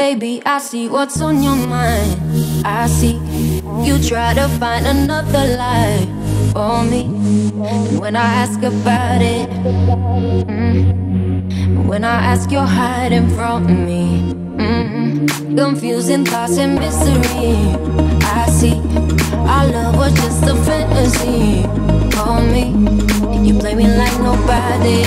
Baby, I see what's on your mind. I see you try to find another lie for me. And when I ask about it, when I ask, you're hiding from me. Confusing thoughts and misery. I see our love was just a fantasy for me. And you play me like nobody.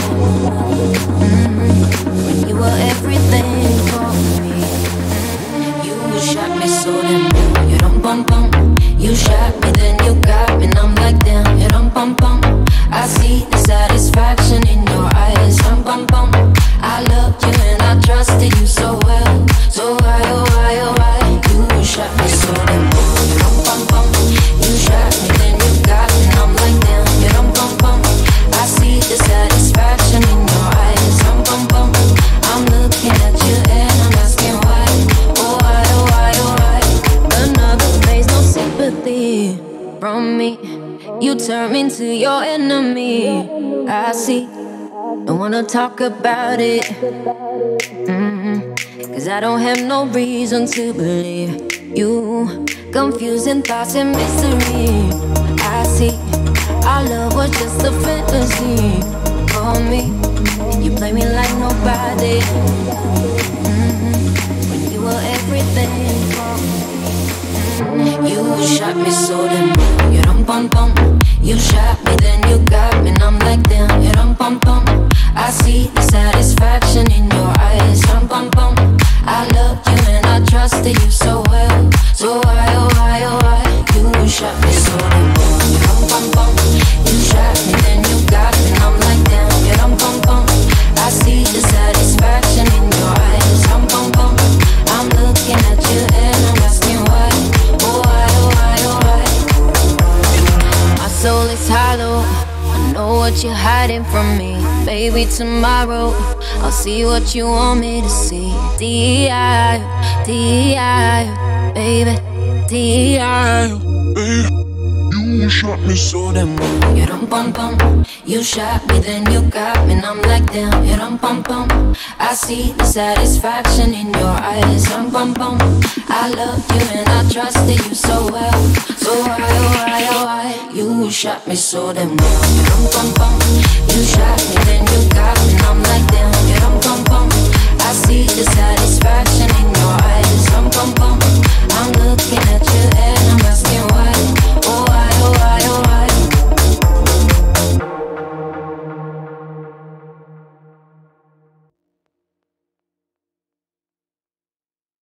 When you were everything for me. You shot me so damn well. You dum bum bum. You shot me, then you got me, and I'm like damn. You dum bum bum. I see the satisfaction in your eyes. Dum bum bum. I loved you and I trusted you so well. So why, oh why, oh why? You shot me so damn well. You dum bum bum. You shot me, then you got me, and I'm like damn. You dum bum bum. I see the satisfaction in your eyes. Dum bum bum. I'm looking at you and I'm asking why. Oh why, oh why, oh why? Another face, no sympathy from me. You turn me into your enemy. I see. Don't wanna talk about it. Cause I don't have no reason to believe you. Confusing thoughts and misery. I see our love was just a fantasy for me. And you play me like nobody. When you were everything for me. You shot me so damn well. You dum bum bum. You shot me, then you got me, and I'm like damn. You dum bum bum. I see the satisfaction in your eyes. Dum bum bum. I loved you and I trusted you so well. So why, oh why, oh why? You shot me so damn well. You dum bum bum. You shot me, then you got me, and I'm like damn. You dum bum bum. I see the satisfaction in your eyes. Dum bum bum. I'm looking at you and I'm asking why. Oh why, oh why, oh why? My soul is hollow. I know what you're hiding from me. Baby, tomorrow I'll see what you want me to see. D.I., D.I., baby, D.I. You shot me so damn well. You dum bum bum. You shot me, then you got me, and I'm like damn. You dum bum bum. I see the satisfaction in your eyes. Dum bum bum. I loved you and I trusted you so well. So why, oh why, oh why? You shot me so damn well. You dum bum bum. You shot me, then you got me, and I'm like damn. You dum bum bum. I see the satisfaction